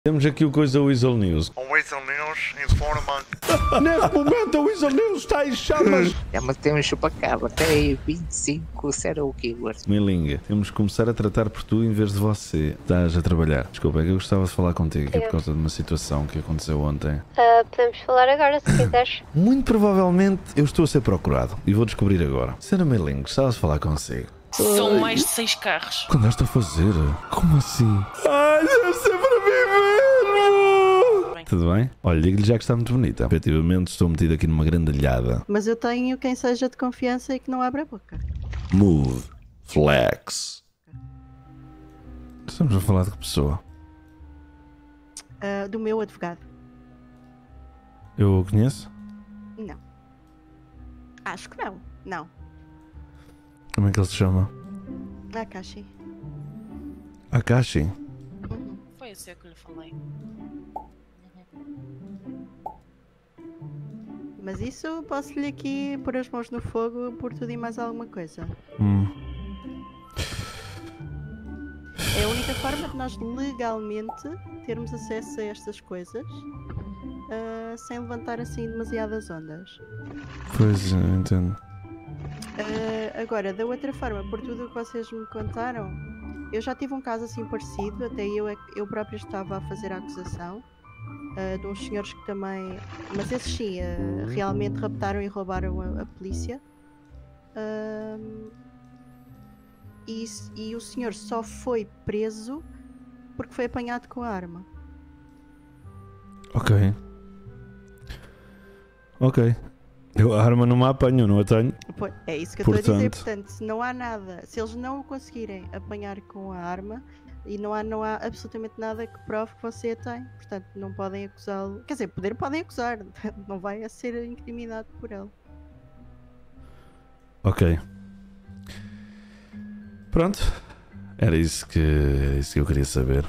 Temos aqui o coisa Weasel News. O Weasel News informa. Neste momento a Weasel News está em chamas. Mas tem um chupacabra, tem 25 serial killers. Melinga, temos que começar a tratar por tu em vez de você. Estás a trabalhar. Desculpa, é que eu gostava de falar contigo aqui por causa de uma situação que aconteceu ontem. Podemos falar agora se quiseres. Muito provavelmente eu estou a ser procurado e vou descobrir agora. Senhora Melinga, gostava de falar consigo. São mais de 6 carros. O que andaste a fazer? Como assim? Ai, deve ser para mim mesmo! Tudo bem? Olha, digo-lhe já que está muito bonita. Efetivamente estou metido aqui numa grandalhada. Mas eu tenho quem seja de confiança e que não abra a boca. Move. Flex. Estamos a falar de que pessoa? Do meu advogado. Eu o conheço? Não. Acho que não. Não. Como é que ele se chama? Akashi. Akashi? Foi assim que lhe falei. Mas isso posso-lhe aqui pôr as mãos no fogo por tudo e mais alguma coisa. É a única forma de nós legalmente termos acesso a estas coisas sem levantar assim demasiadas ondas. Pois, eu entendo. Agora, da outra forma, por tudo o que vocês me contaram, eu já tive um caso assim parecido, até eu própria estava a fazer a acusação de uns senhores que também, mas esses sim, realmente raptaram e roubaram a polícia. E o senhor só foi preso porque foi apanhado com a arma. Ok. Eu a arma não me apanho, não a tenho. Pois, é isso que eu estou a dizer, portanto, se não há nada, se eles não o conseguirem apanhar com a arma, e não há absolutamente nada que prove que você a tem, portanto não podem acusá-lo, quer dizer, podem acusar, não vai a ser incriminado por ele. Ok. Pronto. Era isso que eu queria saber.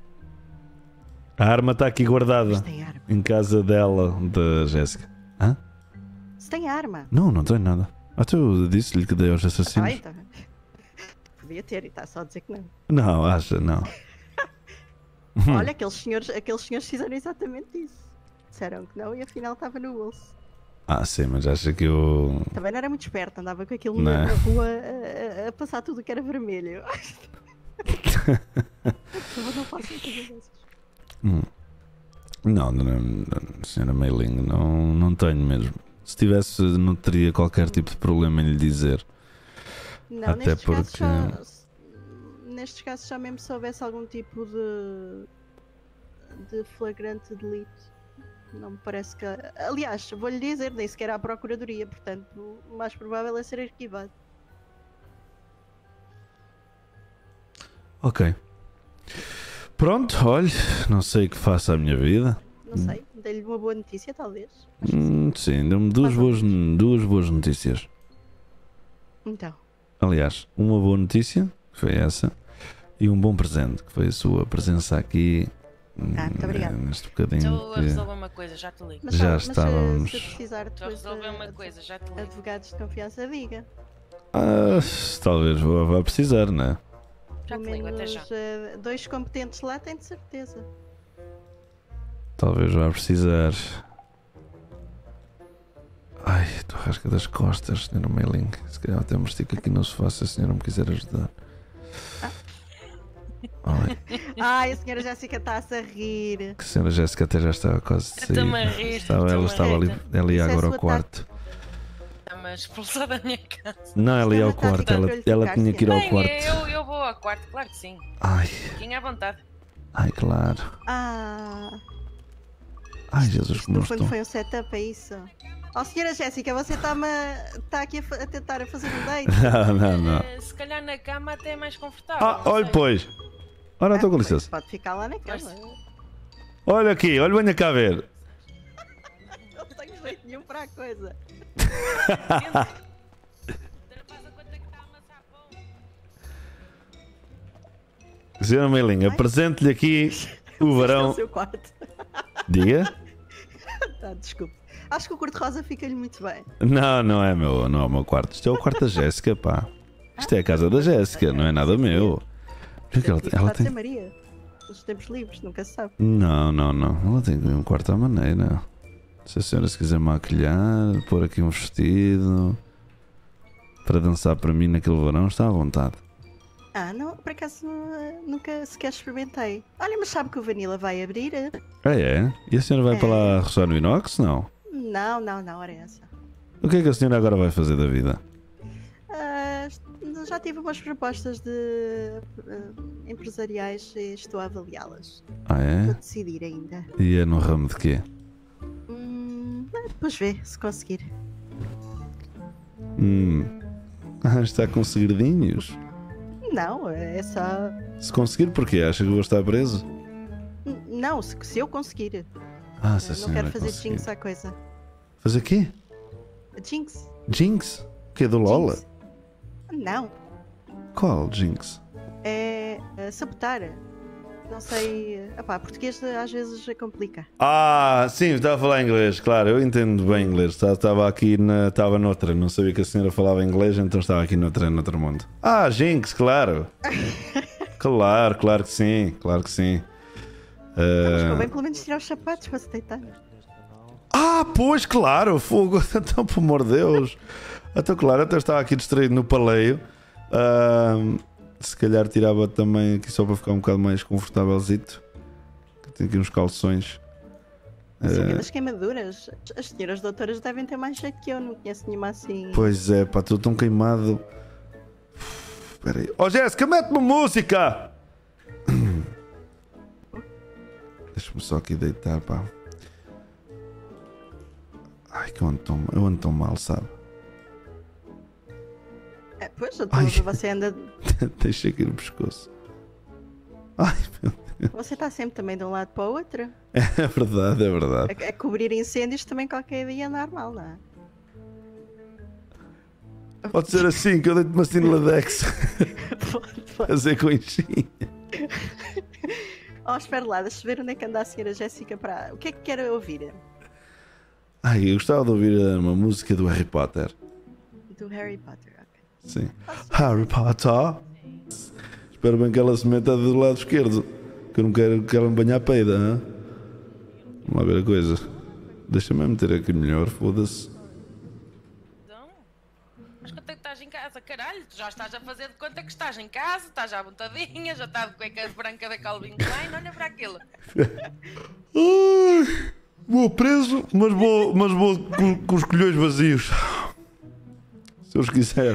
A arma está aqui guardada em casa dela, da Jéssica. Hã? Se tem arma? Não tenho nada. Até eu disse-lhe que dei aos assassinos. Então. Podia ter e está só a dizer que não. Não, acha, não. Olha, aqueles senhores fizeram exatamente isso. Disseram que não e afinal estava no bolso. Ah, sim, mas acha que eu... Também não era muito esperto, andava com aquilo na rua a passar tudo que era vermelho. Não faço muitas vezes. Não, senhora Meiling, não tenho mesmo. Se tivesse, não teria qualquer tipo de problema em lhe dizer. Não, até porque... nestes casos já mesmo se houvesse algum tipo de flagrante delito. Não me parece que... Aliás, vou-lhe dizer, nem sequer há procuradoria, portanto, o mais provável é ser arquivado. Ok. Pronto, olha, não sei o que faça a minha vida. Não sei, dei-lhe uma boa notícia, talvez. Sim, deu-me duas boas notícias. Então. Aliás, uma boa notícia, que foi essa, e um bom presente, que foi a sua presença aqui. Muito obrigada. Neste bocadinho. Estou a resolver uma coisa, já te ligo. Mas, já mas estávamos. se precisar Estou a depois resolver uma coisa, já te ligo. advogados de confiança, diga. Talvez vá precisar, não é? Já te Pelo ligo, até já. menos 2 competentes lá, tenho de certeza. Talvez vá precisar. Ai, estou a rasca das costas, senhora Meiling. Se calhar até me estico aqui no sofá se a senhora me quiser ajudar. Ai, a senhora Jéssica está-se a rir. Que a senhora Jéssica até já estava quase de sair. Estou-me a rir. Ela estava ali Isso é agora ao sua quarto. Está-me expulsar da minha casa. Não, ela ia ao quarto. Ela tinha que ir ao Bem, quarto. eu vou ao quarto, claro que sim. Ai, Fiquem à vontade. claro. Ai, Jesus, como No não fundo estou. foi um setup, é isso? Oh, senhora Jéssica, você está aqui a tentar fazer um date? Não. Se calhar na cama até é mais confortável. não Olha, sei. pois. Ora, estou com Pois, licença. pode ficar lá na cama. Olha aqui, olha, venha cá ver. Não tenho jeito nenhum para a coisa. Senhora Meiling, apresente-lhe aqui o varão. É o seu quarto. Diga? Desculpe. Acho que o cor-de-rosa fica-lhe muito bem. Não é o meu quarto. Isto é o quarto da Jéssica, pá. Isto é a casa da Jéssica, não é nada meu. Porque ela Pode tem... ser Maria. nos tempos livres, nunca se sabe. Não. Ela tem um quarto à maneira. Se a senhora se quiser maquilhar, pôr aqui um vestido para dançar para mim naquele verão, está à vontade. Não, por acaso nunca sequer experimentei. Olha, mas sabe que o Vanilla vai abrir? É? E a senhora vai para lá ressoar no inox? Não. Não, ora essa. O que é que a senhora agora vai fazer da vida? Já tive umas propostas de empresariais e estou a avaliá-las. Estou É? a decidir ainda. E é no ramo de quê? Depois vê, se conseguir. Está com segredinhos? Não, é só... Se conseguir, porquê? Acha que vou estar preso? Não, se eu conseguir. Se a Não senhora quero fazer conseguir. jinx à coisa. Fazer quê? Jinx? Jinx? O quê? Do Lola? Jinx? Não, Qual Jinx? é sabotar. Não sei... português às vezes complica. Sim, estava a falar inglês, claro, eu entendo bem inglês. Estava aqui estava noutra, não sabia que a senhora falava inglês, então estava aqui noutro mundo. Jinx, claro. Claro que sim, claro que sim. Mas convém pelo menos tirar os sapatos para se deitar. Pois, claro, fogo, então, pelo amor de Deus. Então, claro, até estava aqui distraído no paleio. Se calhar tirava também aqui só para ficar um bocado mais confortávelzito. Tenho aqui uns calções. Das queimaduras. As senhoras doutoras devem ter mais jeito que eu, não conheço nenhuma assim. Pois é, pá, estou tão queimado. Espera aí. Jéssica, mete-me música! Deixa-me só aqui deitar, pá. Que eu ando tão mal, sabe? Pois, doutor, você anda... Deixa aqui no pescoço. Meu Deus. Você está sempre também de um lado para o outro. É verdade, é verdade. A cobrir incêndios também qualquer dia é normal, não é? Pode ser assim, que eu deito-me assim no Ladex. Pode. Fazer conchinha. Espera lá, deixa eu ver onde é que anda a senhora Jéssica para... O que é que quer ouvir? Eu gostava de ouvir uma música do Harry Potter. Do Harry Potter, ok. Sim. Harry Potter. Espero bem que ela se meta do lado esquerdo. Que eu não quero que ela me banhe a peida, hein? Vamos lá ver a coisa. Deixa-me meter aqui melhor, foda-se. Então, mas quanto é que estás em casa, caralho? Tu já estás a fazer de conta que estás em casa, estás à vontadinha, já está de cueca branca da Calvin Klein, olha para aquilo. Vou preso, mas vou com os colhões vazios. Se Deus quiser.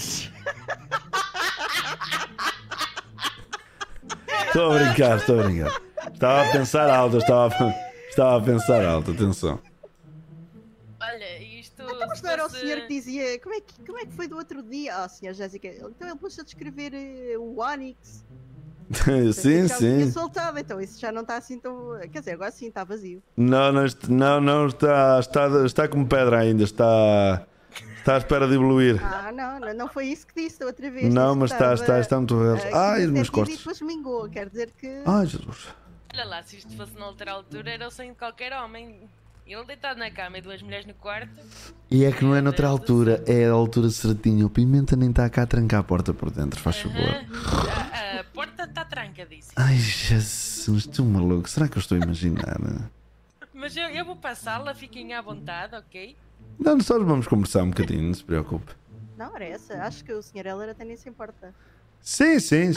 Estou a brincar. Estava a pensar alto, atenção. Olha, isto... Mas não era o senhor que dizia... Como é que foi do outro dia? Senhor Jéssica, então ele pôs-se a descrever o Onyx. Sim. Já soltado, então isso já não está assim tão... Quer dizer, agora sim está vazio. Não está como pedra ainda, está à espera de evoluir. Não foi isso que disse da outra vez. Não, mas está muito reto. Os meus cortes. E depois mingou, quer dizer que... Jesus. Olha lá, se isto fosse noutra altura era o sonho de qualquer homem. Ele deitado na cama e duas mulheres no quarto. E é que não é noutra altura, é a altura certinha. O Pimenta nem está cá a trancar a porta por dentro, faz favor. A porta está trancadíssima. Ai, Jesus, estou maluco. Será que eu estou a imaginar? Mas eu vou passá-la, fiquem à vontade, ok? Não, só vamos conversar um bocadinho, não se preocupe. Não, era essa. Acho que o Sr. Heller até nem se importa. Sim.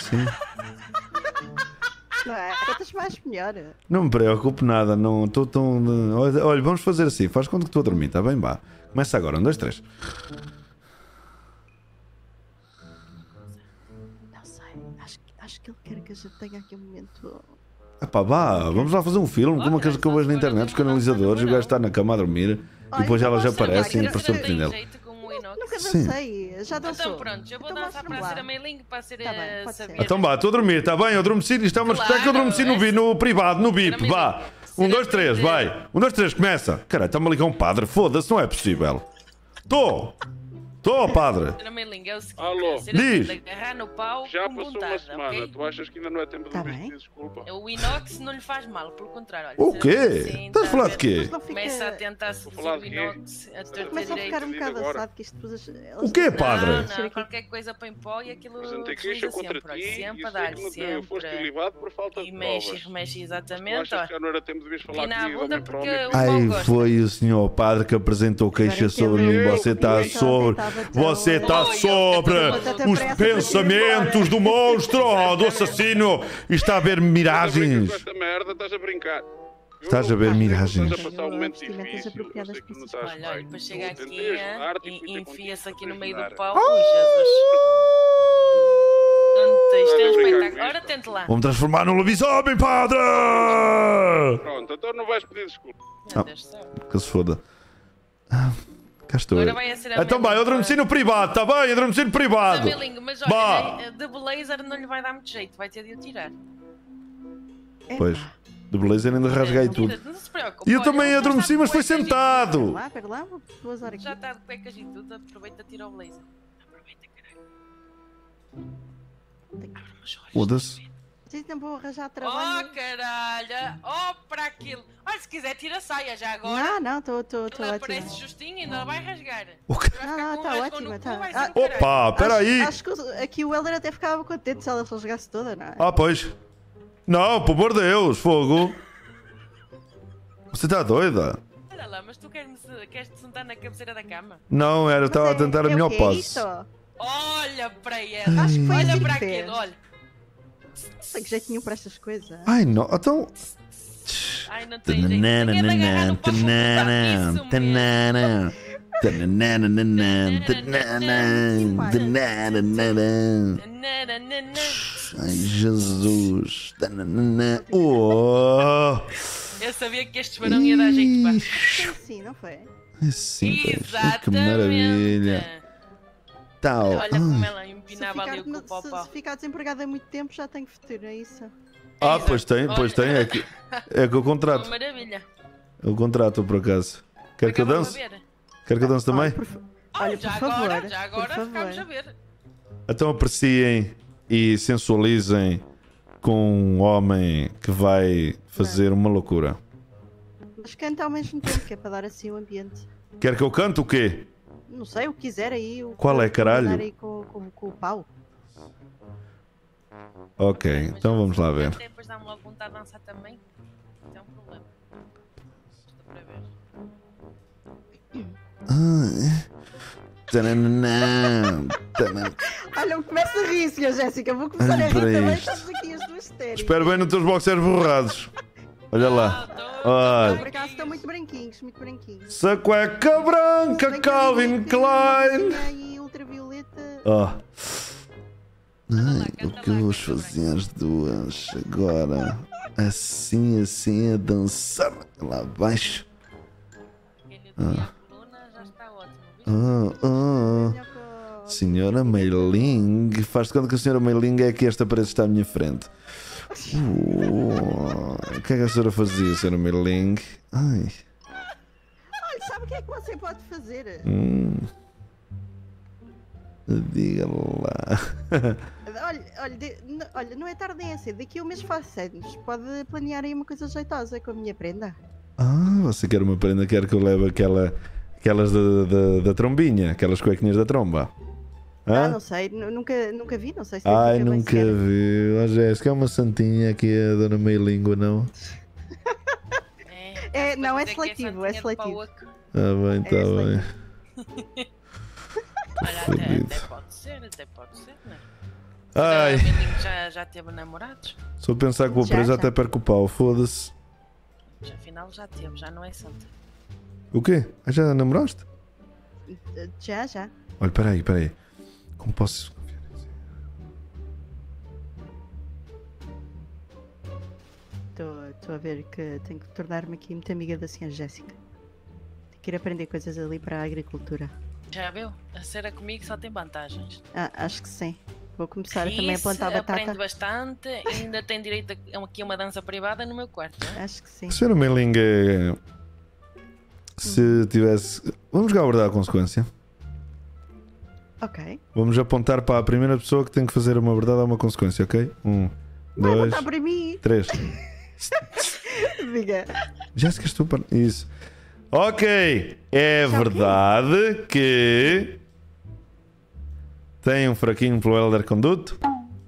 Não é? Quantas mais melhor. Não me preocupe nada, não estou tão... Olha, vamos fazer assim, faz conta que estou a dormir, está bem? Vá. Começa agora, 1, 2, 3. Não sei, acho que ele quer que a gente tenha aqui um momento... Vá, vamos lá fazer um filme, como aqueles que eu vejo na internet, os canalizadores, o gajo está na cama a dormir e depois elas aparecem para surpreendê-lo. Nunca dancei, já dançou. Então pronto, eu vou dançar para ser a mailing, para ser a saber. Então vá, estou a dormir, está bem? Eu adormeci, isto é uma respeito que eu adormeci no privado, no BIP, vá. 1, 2, 3, vai. 1, 2, 3, começa. Caralho, está-me a ligar um padre, foda-se, não é possível. Estou Estou, padre. Senhora Meiling, é o seguinte. Alô? A senhora Diz. tem de agarrar no pau Já com passou vontade, uma semana, ok? tu achas que ainda não é tempo de Tá me bem. pedir desculpa? O inox não lhe faz mal, pelo contrário. Olha, O a quê? senhora assim, Estás a tá falar ver? de quê? Mas não fica... Começa a tentar Vou seduzir falar o de quê? inox, a ter Começa a direito. ficar um bocado agora. assado que isto depois... O quê, padre? Não, qualquer coisa põe pó e aquilo Apresentei queixa desliza contra sempre. ti Olha, e sempre a sei dar, que não foste sempre. ilibado por falta de E mexe, provas. remexe Tu exatamente. achas que Olha. já não era tempo de vires falar na comigo, bunda homem para porque homem? o Paulo Ai, gosta. foi o senhor padre que apresentou queixa sobre mim. Você está sobre. Você está sobre os pensamentos do monstro, do assassino. E está a ver Com miragens. esta merda, estás a brincar. Estás a ver miragens. Estás a passar um momento Vestimentas difícil. Eu apropriadas sei que para não essas estás Olha, olha, bem. depois chega aqui Tentei ajudar-te e fui ter enfia-se contigo aqui no para meio ajudar. do pau. Ui, Jesus. Isto é um Estás a brincar espetáculo. com Ora, isto? tente lá. Vou-me transformar num lobisomem, padre! Pronto, então não vais pedir desculpa. Meu Deus do céu. Que se foda. Cá estou. Agora vai a ser a Então vai, eu adormeci no privado, está bem? Eu adormeci no privado. Samelinho, mas Bah. olha, de blazer não lhe vai dar muito jeito, vai ter de o tirar. Pois, de beleza ainda rasguei tudo. Não se preocupe. E eu olha, também já adormeci, está de mas foi cuecas e sentado. Pera lá, vou azar tudo. aqui. Já está de cuecas e tudo, aproveita e tira o blazer. Aproveita, caralho. Abre umas olhos. Foda-se. Vocês não vão arranjar Oh, trabalho. caralho! Oh, para aquilo! Olha, se quiser, tira a saia já agora. Não, estou Ela ótima. parece justinho e ainda vai rasgar. O quê? Vai Não, ficar não, com tá um rasgão ótima, no tá. cu, vai ser Ah, do caralho. Opa, espera aí. Acho que aqui o Helder até ficava contente se ela rasgasse toda, não é? Ah, pois. Não, por amor de Deus, fogo. Você está doida? Olha lá, mas tu queres-te sentar na cabeceira da cama? Não, eu estava a tentar a melhor o quê? pose. Isto? Olha para ele! Acho que foi Olha assim para que fez. aquilo, olha! Não tem jeito nenhum para estas coisas. Ai, não. Então. Ai, não tem jeito. Ninguém de agarrar no pau para isso mesmo. Nananana. Ai, Jesus. Oh. Eu sabia que este barão ia dar jeito, pá. Sim, sim, não foi? Sim, pois. Exatamente. Que maravilha. Tal. Olha como Ai. ela Se empinava ali o ficar, cu para o se pau. ficar desempregada há muito tempo, já tenho futuro, é isso? Ah, pois tem, pois tem. É que eu Uma contrato. maravilha. Eu contrato, por acaso. Quer que eu Ficava a dance? ver. Quer que eu dance também? Olha, já por favor, agora, já agora por ficamos a favor. ver. Então apreciem e sensualizem com um homem que vai fazer uma loucura. Mas canta ao mesmo tempo, que é para dar assim o ambiente. Quer que eu cante o quê? Não sei, o que quiser aí. Qual é, caralho? Aí com o pau. Ok, então vamos lá ver. Depois dá-me logo vontade de dançar também. Isso é um problema. Estou para ver. Tananã, tananã. Olha, começa a rir, Sra. Jéssica. Vou começar Olha a rir para também. isto. Estamos aqui as duas sérias. Espero bem nos teus boxers borrados. Olha lá. Olha. Por acaso estão muito branquinhos, muito branquinhos. Essa cueca branca, Bem Calvin que uma Klein. coisinha aí ultravioleta. Oh. Ai, o que vamos fazer as duas agora? Assim, assim, a dançar lá abaixo. Quem lhe doía a coluna já está ótimo. Viste? Olha que- Senhora Meiling, faz de conta que a senhora Meiling é que esta parede está à minha frente. O que é que a senhora fazia, senhora Meiling? Ai. Olha, sabe o que é que você pode fazer? Diga lá. Olha, não é tarde nem é cedo. Daqui a um mês faço anos. Pode planear aí uma coisa jeitosa com a minha prenda. Ah, você quer uma prenda? Quer que eu leve aquelas da trombinha? Aquelas cuequinhas da tromba? Hã? Não sei, nunca vi, não sei se Ai, fica bem nunca sequer. vi. Ó, Jéssica, é uma santinha aqui, a dona Meilíngua, não? É, não, é Quer dizer que seletivo, é santinha de pau seletivo. oco. Ah, bem, tá É bem. Olha, Fodido. até pode ser, não é? Ai, A Melinho já teve namorados? só pensar que vou Já, preso já. até perco o pau, foda-se. Afinal já teve, já não é santa. O quê? Ah, já namoraste? Já. Olha, peraí. Como posso... Estou a ver que tenho que tornar-me aqui muito amiga da senhora Jéssica. Tenho que ir aprender coisas ali para a agricultura. Já viu? A cera comigo só tem vantagens. Acho que sim. Vou começar também a plantar Aprende batata. bastante e ainda tem direito aqui a uma dança privada no meu quarto. Não é? Acho que sim. Senhora Meiling, se tivesse... Vamos jogar a verdade à consequência. Ok. Vamos apontar para a primeira pessoa que tem que fazer uma verdade ou uma consequência, ok? 1, Vai 2, apontar para mim. 3. Diga. Jéssica, estou para. Isso. Ok. É verdade que. Tem um fraquinho pelo Elder Conduto?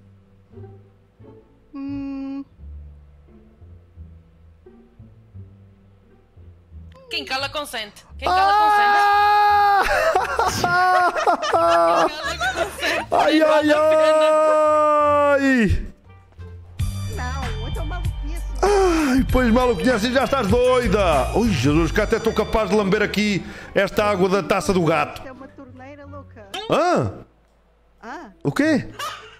Quem cala consente. Quem cala consente. Quem cala consente. Ai, Nem ai, vale a pena. ai! Não, então mal conheço. Ai, pois mal o conheces e já estás doida! Ui, Jesus, que até estou capaz de lamber aqui esta água da taça do gato. Isto é uma torneira louca. Ah? O quê?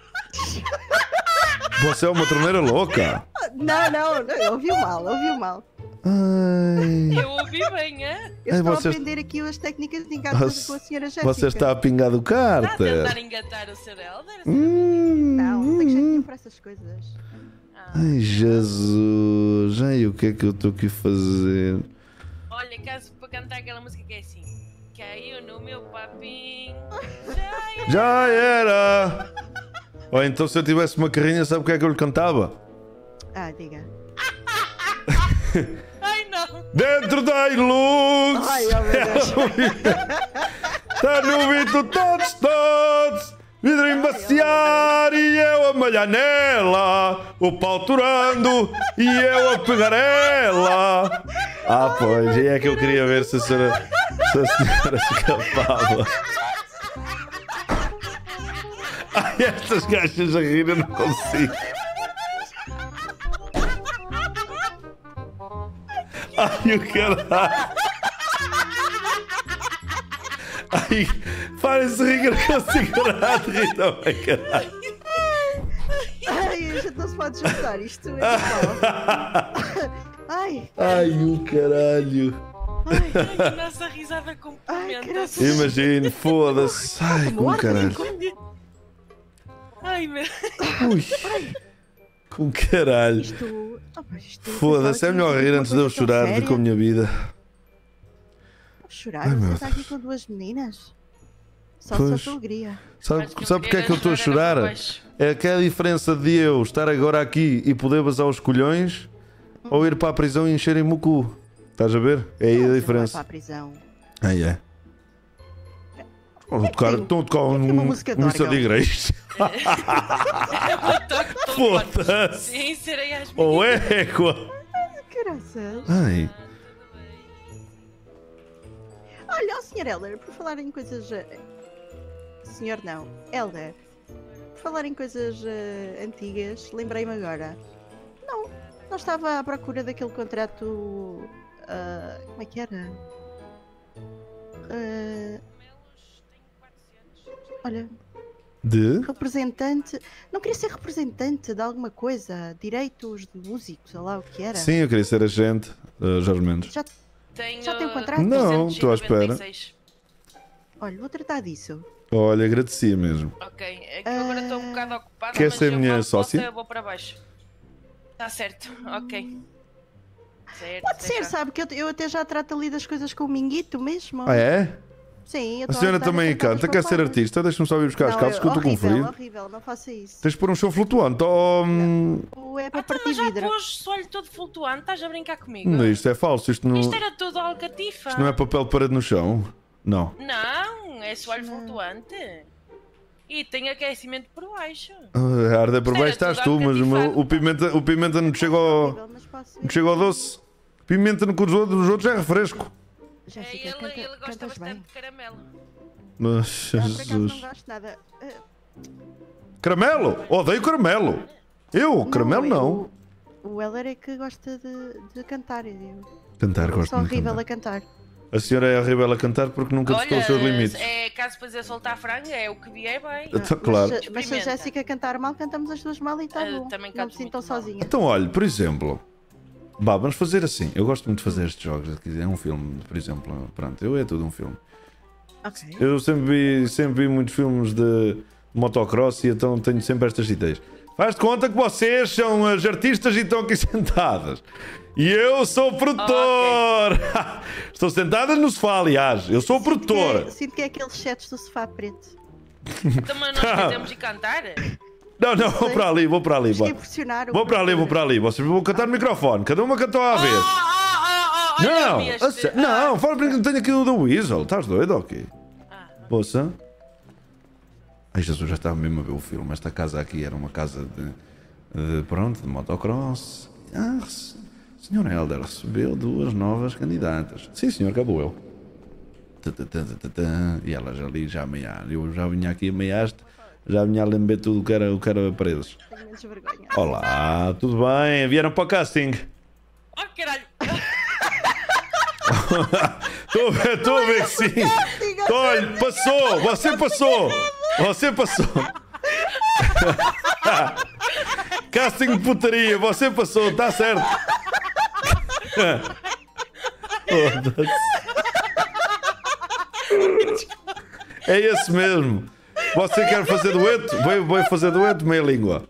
Você é uma torneira louca? Não, ouviu mal. Ai. Eu ouvi bem, é? Eu Ai, estou vocês- a aprender aqui as técnicas de engate com a senhora Jéssica. Você está a pingar do Está a cárter? tentar engatar o Sr. Helder? Não tenho jeito nenhum para essas coisas. Ai, Jesus. Ai, o que é que eu estou aqui a fazer? Olha, caso para cantar aquela música que é assim. Caiu no meu papinho. Já era! Ou então se eu tivesse uma carrinha, sabe o que é que eu lhe cantava? Diga. Ai, não. Dentro da Hilux! Ai, oh meu Deus. Está no Vito todos! Vidro embaciar e eu a malhar nela, o pau torando e eu a pegar ela. Pois, e é que eu queria ver se a senhora escapava. Ai, estas gajas a rir, eu não consigo. Ai, o caralho. Ai, parem-se rir que eu não consigo parar de rir também, caralho. Ai, a gente não se pode juntar isto. É igual. Ai, Ai, o caralho. Ai, a nossa risada complementa. graças- Imagine, foda-se. Ai, com caralho. Ai, meu. Ui. Com caralho. isto. Foda-se, é melhor rir antes de eu chorar do que a minha vida. Chorar? Ai, meu Você está aqui com duas meninas? Só Pois. sua alegria. Sabe porque é que eu estou a chorar? É que é a diferença de eu estar agora aqui e poder vazar os colhões ou ir para a prisão e encherem-me o cu. Estás a ver? É aí a Você vai para diferença. a prisão. Aí é. Estão a tocar uma música de missa de órgão. igreja. Foda-se. Sim, serei às Ou égua. Caraças. Ai. Olha, o Sr. Helder, por falar em coisas. Senhor não, Helder. Por falar em coisas antigas, lembrei-me agora. Não estava à procura daquele contrato. Como é que era? Olha, De? representante. Não queria ser representante de alguma coisa, direitos de músicos, sei lá o que era. Sim, eu queria ser agente, Jorge Mendes. Já Tenho Já tem um contrato? Não, estou à espera. 296. Olha, vou tratar disso. Olha, agradecia mesmo. Ok, é que eu agora estou um bocado ocupada. Quer mas ser eu minha quando sócia? posso, eu vou para baixo. Está certo, ok. Certo, Pode ser, deixa. sabe? Que eu até já trato ali das coisas com o Minguito mesmo. Ah, é? Sim, eu A estou senhora ajudar também cantar os canta, quer ser papados. artista? Deixa-me só ir buscar as Não, calças que eu estou com horrível, frio. horrível, não faça isso. Tens de pôr um show flutuante. Oh, Ou é para Então, partir já vidro. pôs o olho todo flutuante, estás a brincar comigo? isto é falso. Isto Isto era tudo alcatifa. não é papel de parede no chão. Não. Não, é soalho flutuante. E tem aquecimento por baixo. A arder por Isto era baixo estás tu, tudo mas alcatifado. o pimenta não te chega ao, Horrível, mas posso não ver. te chega ao doce. Pimenta no que os outros é refresco. Jéssica, Ele gosta cantas bastante bem. de caramelo. Mas, Por acaso não Jesus. gosto nada. Caramelo! Odeio caramelo! Eu? Caramelo não. O Heller é que gosta de cantar. Eu Cantar, gosto sou muito de horrível cantar. a cantar. A senhora é horrível a cantar porque nunca testou os seus limites. é, caso depois eu soltar franga, é o que vier bem. Então, claro. Mas se a Experimenta. Jéssica cantar mal, cantamos as duas mal e está bom. também Não me canto sintam muito mal. sozinha. Então, olha, por exemplo, vamos fazer assim. Eu gosto muito de fazer estes jogos. É um filme, por exemplo. Pronto, é tudo um filme. Ok. Eu sempre vi muitos filmes de motocross e então tenho sempre estas ideias. Faz de conta que vocês são as artistas e estão aqui sentadas. E eu sou o produtor! Estou sentada no sofá, aliás. Eu sou o produtor. Sinto que é aqueles sets do sofá preto. Então, mas nós podemos ir cantar? Não, vou para ali, vou para ali. Isto é impressionar o Vou para ali, vou para ali. Vocês vão cantar no microfone, cada uma cantou à vez. Não, fala para mim que tenho aqui o do Weasel. Estás doido ou quê? Poça. Ai, Jesus, já estava mesmo a ver o filme. Esta casa aqui era uma casa de motocross. Senhor Helder recebeu 2 novas candidatas. Sim, senhor, acabou eu. E elas ali já meiaram. Eu já vinha aqui a meiaste, já vinha a lembrar tudo o que era presos. Tenho menos vergonha. Olá, tudo bem? Vieram para o casting? Oh, caralho! Estou a ver que sim. Olha, passou, você passou. Casting de putaria, você passou, está certo. É esse mesmo. Você quer fazer dueto? Vou fazer dueto meia língua.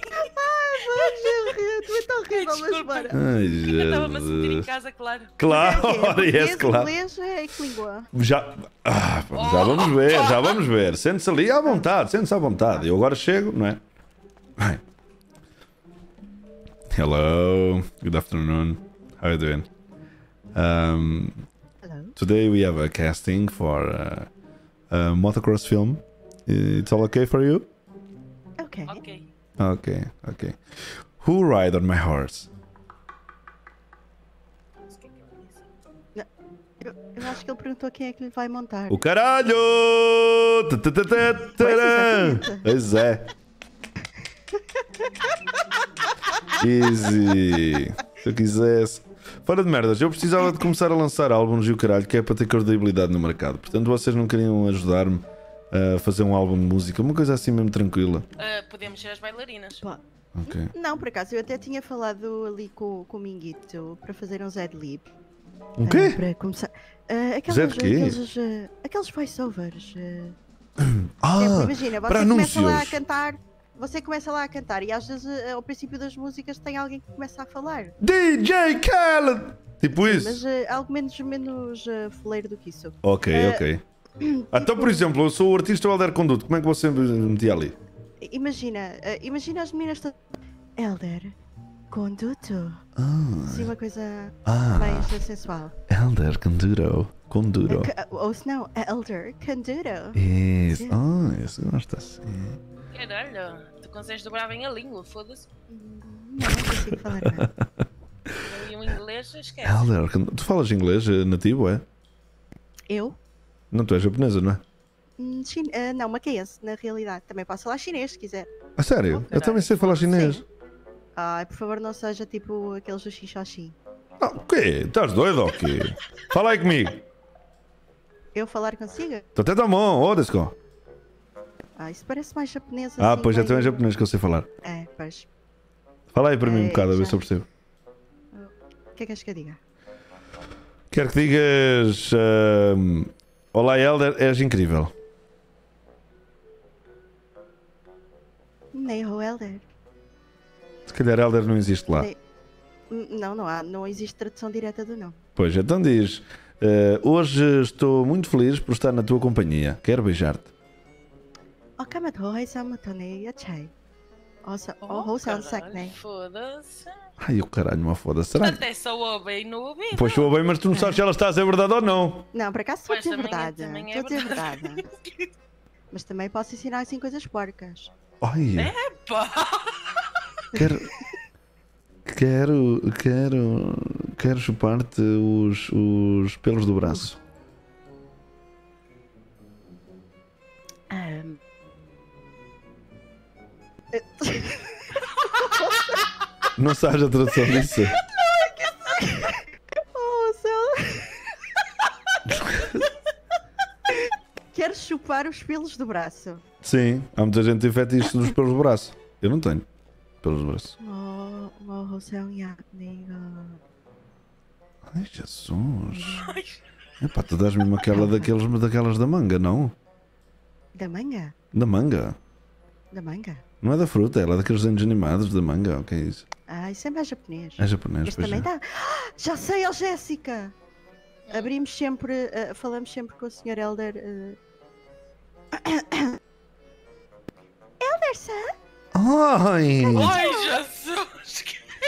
Horrível, mas bora. Ai, Eu estava-me a sentir em Jesus. casa, claro. Claro, Português, claro. inglês é que língua? Já vamos ver. Sente-se ali à vontade, sente-se à vontade. Eu agora chego, não é? Bem. Hello, good afternoon. How are you doing? Hello. Today we have a casting for a motocross film. It's all okay for you? Ok. Ok. Okay. Who ride on my horse? Eu acho que ele perguntou quem é que lhe vai montar. O caralho! exatamente. Pois é. Easy. Se eu quisesse. Fora de merdas, eu precisava de começar a lançar álbuns e o caralho, que é para ter credibilidade no mercado. Portanto, vocês não queriam ajudar-me a fazer um álbum de música? Uma coisa assim mesmo tranquila. Podemos ser as bailarinas. Pá, Ok. não, por acaso, eu até tinha falado ali com o Minguito para fazer uns ad-lib. O quê? Para começar. Zé de quê? Aqueles voice-overs. Ah, Imagina, para você começa lá a anúncios. cantar. Você começa lá a cantar e às vezes ao princípio das músicas tem alguém que começa a falar. DJ Khaled! Tipo isso? Mas algo menos foleiro do que isso. Ok. Então, por exemplo, eu sou o artista Helder Conduto. Como é que você me metia ali? Imagina as meninas todas. Helder, conduto. Sim, uma coisa mais sensual. Helder Conduro. Ou se não, Elder Conduto. Isso. Isso gosta assim. Caralho, tu consegues dobrar bem a língua, foda-se. Não consigo falar nada. E o inglês, esquece. Helder, tu falas inglês nativo, é? Eu? Não, tu és japonesa, não é? Não, maqueiense, na realidade. Também posso falar chinês, se quiser. A sério? Eu também sei falar chinês. Sim. Ai, por favor, não seja tipo aqueles do Xixoxi. Ah, o quê? Estás doido ou quê? Fala aí comigo. Eu falar consigo? Tô até da mão, ô Desco. Isso parece mais japonês. Ah, assim, pois já meio- também é japonês que eu sei falar. É, pois. Fala aí para mim um É, bocado, a ver já. se eu percebo. O que é que és que eu diga? Quero que digas. Olá, Helder, és incrível. Nem o Helder. Se calhar Helder não existe lá. Nem- Não existe tradução direta do nome. Pois, então diz. Hoje estou muito feliz por estar na tua companhia. Quero beijar-te. Foda-se. Ai, o caralho, uma foda. Será que. Até só ouvem no ouvido. Pois estou bem, mas tu não sabes se ela está a dizer verdade ou não. Não, por acaso estou a Pois, dizer também é- verdade. também é Estou a dizer verdade. Mas também posso ensinar assim coisas porcas. Ai, Pá. quero chupar-te os pelos do braço. Não sabes a tradução disso? Oh, céu! Quero chupar os pelos do braço. Sim, há muita gente que tem fetiche dos pelos do braço. Eu não tenho pelos do braço. Ai, Jesus. Epá, tu dás mesmo daquelas da manga, não? Da manga? Da manga. Da manga? Não é da fruta, ela é daqueles desenhos animados da manga. O que é isso? Isso é mais japonês. É japonês, Este pois também é. dá. Já sei, ó Jéssica! Abrimos sempre, falamos sempre com o Sr. Helder Alderson? Ai! Ai, Jesus!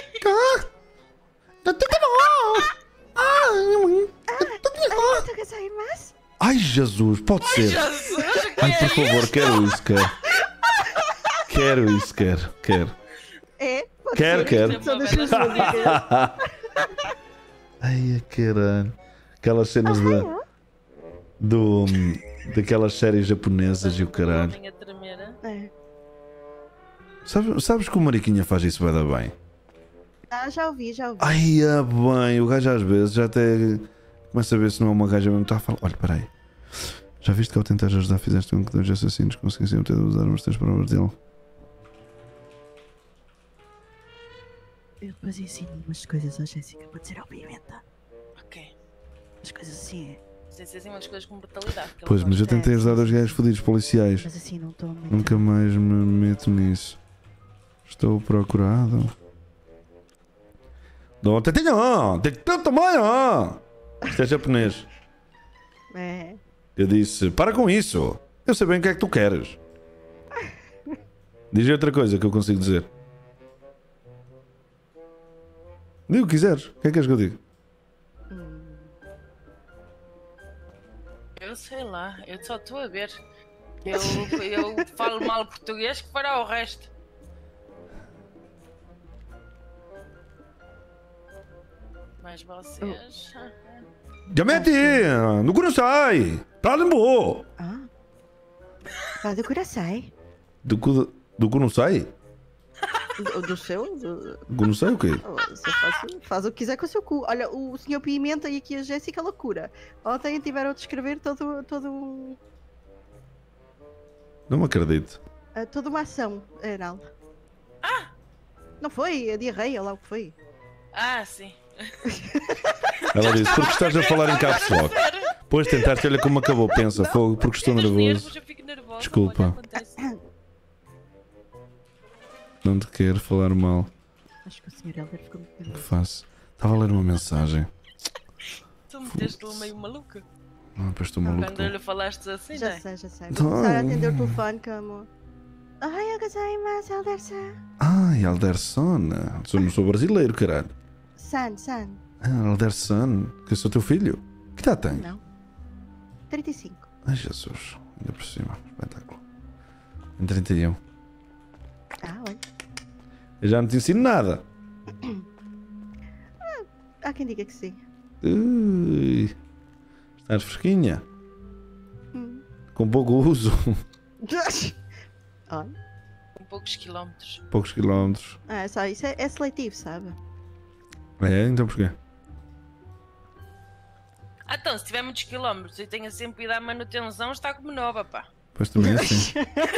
Ai, Jesus, pode ser. Jesus! Ai, por favor, quero isso, quero. Quero isso, quero. É? Pode Quero, ser. quero. Só das suas músicas. Ai, caralho. Aquelas cenas daquelas séries japonesas e o caralho. A tremer, hein? É. Sabes que o Mariquinha faz isso bem da bem? Ah, já ouvi. Ai, bem, o gajo às vezes já até começa a ver se não é uma gaja mesmo. Está a falar. Olha, peraí. Já viste que ao tentar ajudar fizeste com que dois assassinos conseguissem ter de usar umas três provas dele? Eu depois ensino umas coisas à Jéssica para dizer ao Pimenta. Ok. As coisas assim é. Sem ser assim umas coisas com brutalidade. que Pois, ele mas eu gosta. tentei ajudar dois gajos fodidos policiais. Mas assim não estou a meter. Nunca mais me meto nisso. Estou procurado. Não, tem tamanho! Isto é japonês. É. Eu disse, para com isso. Eu sei bem o que é que tu queres. Diz outra coisa que eu consigo dizer. Diga o que quiseres. O que é que queres que eu diga? Eu sei lá, eu só estou a ver. Eu falo mal português que fará o resto. Mas vocês. Já mete! No Kurosai! Pra Limbo! Ah. Faz do coração. Do Kurosai? Do seu? Kurosai o quê? Você faz o que quiser com o seu cu. Olha, o Sr. Pimenta e aqui a Jéssica loucura. Ontem tiveram a descrever todo Não me acredito. toda uma ação, Arnaldo. Não foi? A diarreia, lá o que foi. Ah, sim. Ela disse, porque estás a falar em caps lock. Depois tentaste, olha como acabou. Pensa, fogo, porque estou Nos nervoso. nervos eu fico nervosa. Desculpa. olha, acontece. Não te quero falar mal. Acho que o Sr. Helder ficou muito O que nervoso. faço? Estava a ler uma mensagem. Tu meteste-lhe meio maluca. Ah, depois estou maluco. Quando lhe falaste assim, Já né? sei. Vou começar a atender o telefone como... Ai, eu casei mais, Helderson. Ai, Alderson. Não sou brasileiro, caralho. San. Ah, Alderson. Que eu sou teu filho. Que idade tem? Não. 35. Ai, Jesus. Ainda por cima. Espetáculo. Em 31. Ah, olha. Eu já não te ensino nada. Há quem diga que sim. Ui. Estás fresquinha. Hum. Com pouco uso. Olha. Com poucos quilómetros. Poucos quilómetros. Ah, só isso é seletivo, sabe? É, então porquê? Ah, então, se tiver muitos quilómetros e tenha sempre ido à manutenção, está como nova, pá. Pois também é assim.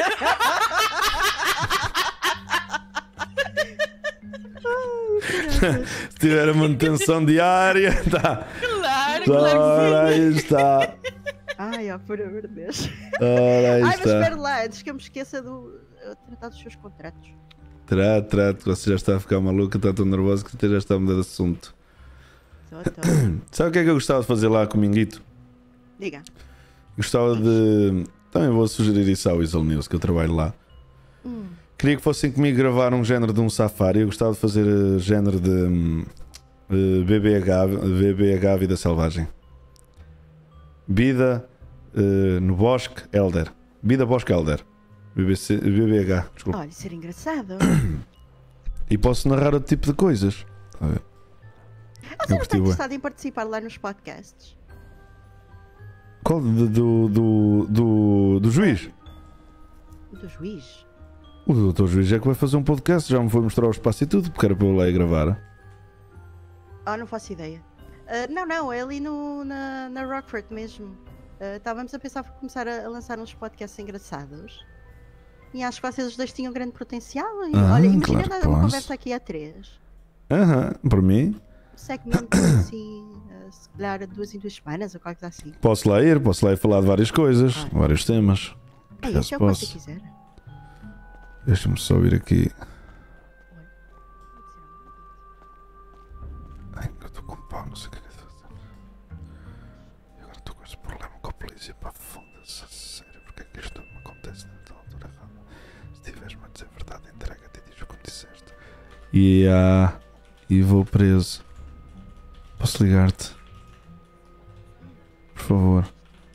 Se tiver a manutenção diária, tá. Claro, Ora, aí está. Ai, ó, por amor de Deus. Ora, aí Ai, mas espera está. lá, antes que eu me esqueça do tratar dos seus contratos. Trato. Você já está a ficar maluca, está tão nervosa que até já está a mudar de assunto. Tô. Sabe o que é que eu gostava de fazer lá com o Minguito? Diga. Gostava de. Também vou sugerir isso ao Weasel News, que eu trabalho lá. Queria que fossem comigo gravar um género de um safari. Eu gostava de fazer género de BBH Vida Selvagem. Vida no Bosque Elder. Vida Bosque Elder. BBH, desculpa. Olha, isso era engraçado. E posso narrar outro tipo de coisas. Está a ver? Você Eu não está gostei, bué. interessado em participar lá nos podcasts? Qual? Do juiz? Do juiz? O doutor juiz é que vai fazer um podcast. Já me foi mostrar o espaço e tudo, porque era para eu lá ir gravar. Ah, não faço ideia. Não, é ali na Rockford mesmo. Estávamos a pensar por começar a lançar uns podcasts engraçados. E acho que vocês os dois tinham grande potencial. E, olha, imagina claro dar que uma posso. conversa aqui a três. Aham, para mim. Um segmento assim, se calhar 2 em 2 semanas ou qualquer coisa assim. Posso lá ir falar de várias coisas, Ah. vários temas. É Caso isso, é o que você possa. quiser. Deixa-me só vir aqui. Ai, eu estou com pau, não sei o que é que eu estou a fazer. E agora estou com esse problema com a polícia. Pá, foda-se, a sério, porque é que isto me acontece nesta altura errada? Se tiveres-me a dizer E vou preso. Posso ligar-te? Por favor.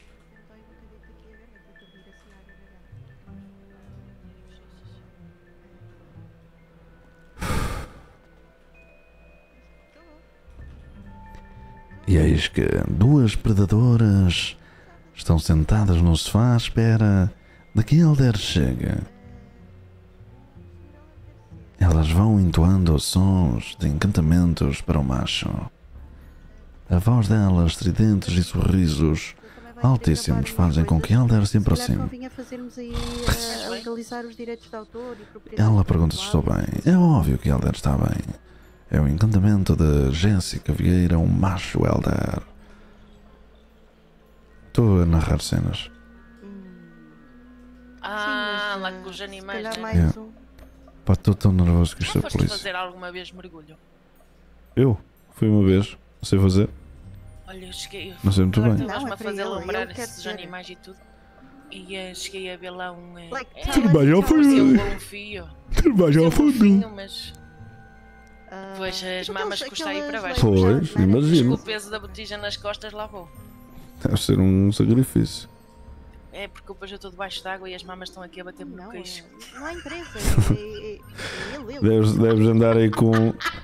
E eis que duas predadoras estão sentadas no sofá à espera de que Elder chegue. Elas vão entoando sons de encantamentos para o macho. A voz delas, estridentes e sorrisos altíssimos fazem com que Elder se aproxime. Convinha fazermos aí a legalizar os direitos de autor e propriedade. Ela pergunta se estou bem. É óbvio que Elder está bem. É o encantamento de Jéssica Vieira, um macho Elder. Estou a narrar cenas. Lá com os animais, Se calhar né? mais É. um. Pá, estou tão nervoso que isto Já é foste polícia. fazer alguma vez mergulho? Eu? Fui uma vez. Não sei fazer. Olha, eu cheguei. Não sei muito bem. Não, Estavas-me é a para fazer ele, lembrar ele quer esses dizer. animais e tudo. E cheguei a ver lá um. Tudo bem, eu fui- Parecia um golfinho. Trabalho ao Um fundo. golfinho, mas Ah, Pois, as tipo mamas aqueles- custa aí para aquelas baixo. Pois, leis, não é? imagino. com o peso da botija nas costas lá vou. Deve ser um sacrifício. É porque depois eu estou debaixo d'água e as mamas estão aqui a bater-me no Não, queixo. não há empresa. Ele. Deves andar aí com.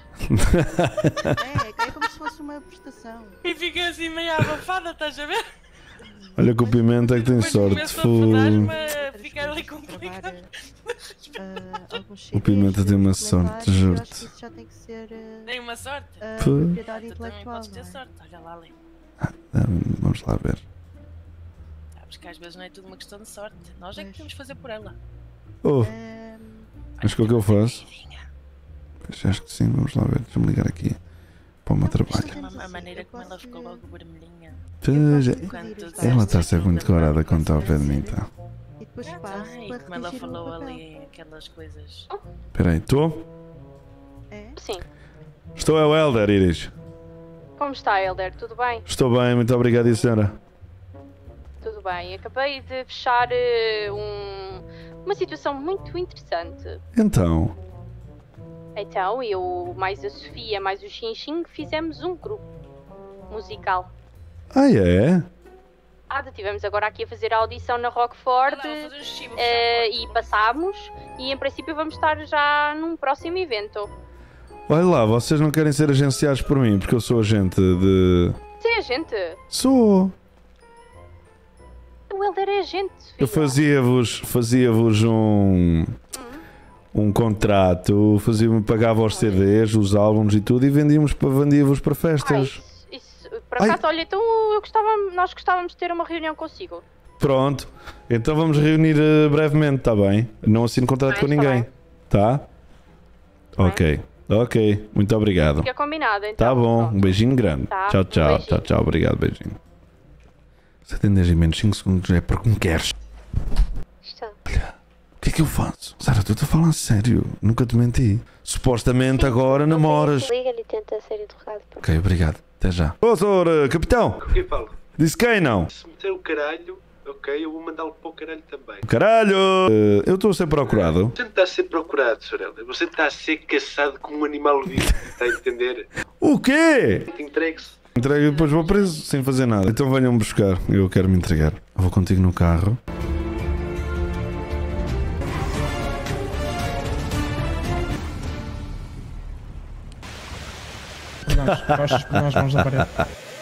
É como se fosse uma prestação. E fica assim meio abafada, estás a ver? Olha que o Pimenta é que tem Depois sorte. começo a Fogo. fodar-me a ficar ali complicado. Alguns O Pimenta tem uma CDs, sorte, documentários, eu juro-te. acho que isso já tem que ser Tem uma sorte. Pô. propriedade Tu também intelectual. podes ter não é? sorte, olha lá ali. Vamos lá ver. Sabes que às vezes não é tudo uma questão de sorte. Nós é que Pois. temos que fazer por ela. Oh, Ahm, mas o que eu faço? Vizinha, Pois, acho que sim, vamos lá ver. Deixa-me ligar aqui para o meu Não, mas trabalho. Temos A assim, maneira eu como ela posso- ficou logo vermelhinha. Pois, eu posso Quando pedir tu os ela dados está a ser muito corada quando está ao pé de mim, tá? E depois passo Ai, para como ela redigir um falou papel. ali aquelas coisas. Espera aí, estou? É? Sim. Estou é o Elder, Iris. Como está, Helder? Tudo bem? Estou bem, muito obrigado, e a senhora? Tudo bem. Acabei de fechar uma situação muito interessante. Então, Então, eu, mais a Sofia, mais o Xinxing, fizemos um grupo musical. é? Tivemos agora aqui a fazer a audição na Rockford Ela vai fazer um xixi, vou e passámos. E em princípio vamos estar já num próximo evento. Olha lá, vocês não querem ser agenciados por mim, porque eu sou agente de... Você é gente? Sou! O Helder é gente, Sofia. Eu fazia-vos um contrato, pagava os CDs, os álbuns e tudo, e vendia-vos para festas. Isso, por acaso, olha, então nós gostávamos de ter uma reunião consigo. Pronto, então vamos reunir brevemente, está bem? Não assino contrato com Está ninguém, bem. tá? Ok, muito obrigado. Fica combinado, então. Tá bom, Pronto. um beijinho grande. Tá, Tchau, um tchau, beijinho. tchau, tchau, obrigado, beijinho. 7 em 10 e menos 5 segundos é porque me queres. Está. O que é que eu faço? Sara, tu estás a falar sério, nunca te menti. Supostamente agora namoras. Liga-lhe e tenta ser interrogado. Ok, obrigado, até já. Ô, senhor capitão, Com quem falo? disse quem não? Se meter o caralho, ok, eu vou mandá-lo para o caralho também. Caralho! Eu estou a ser procurado. Você não está a ser procurado, Sorella. Você está a ser caçado como um animal vivo. Está a entender? O quê? Entregue-se. Entrega e depois vou preso sem fazer nada. Então venham-me buscar, eu quero me entregar. Eu vou contigo no carro. Nós vamos à parede.